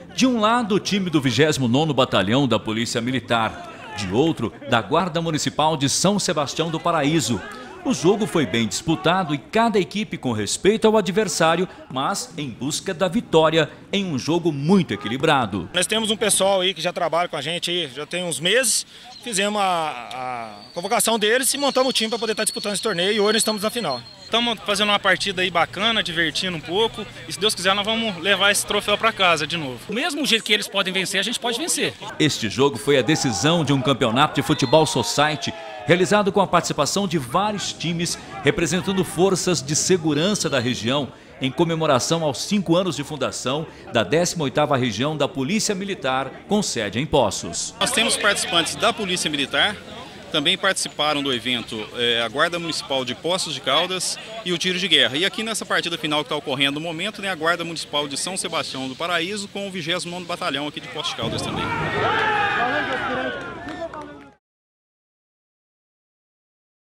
De um lado, o time do 29º Batalhão da Polícia Militar. De outro, da Guarda Municipal de São Sebastião do Paraíso. O jogo foi bem disputado e cada equipe com respeito ao adversário, mas em busca da vitória em um jogo muito equilibrado. Nós temos um pessoal aí que já trabalha com a gente aí, já tem uns meses. Fizemos a convocação deles e montamos o time para poder estar disputando esse torneio e hoje nós estamos na final. Estamos fazendo uma partida aí bacana, divertindo um pouco e se Deus quiser nós vamos levar esse troféu para casa de novo. Do mesmo jeito que eles podem vencer, a gente pode vencer. Este jogo foi a decisão de um campeonato de futebol society realizado com a participação de vários times representando forças de segurança da região em comemoração aos 5 anos de fundação da 18ª Região da Polícia Militar com sede em Poços. Nós temos participantes da Polícia Militar, também participaram do evento a Guarda Municipal de Poços de Caldas e o Tiro de Guerra. E aqui nessa partida final que está ocorrendo no momento, a Guarda Municipal de São Sebastião do Paraíso com o 29º Batalhão aqui de Poços de Caldas também.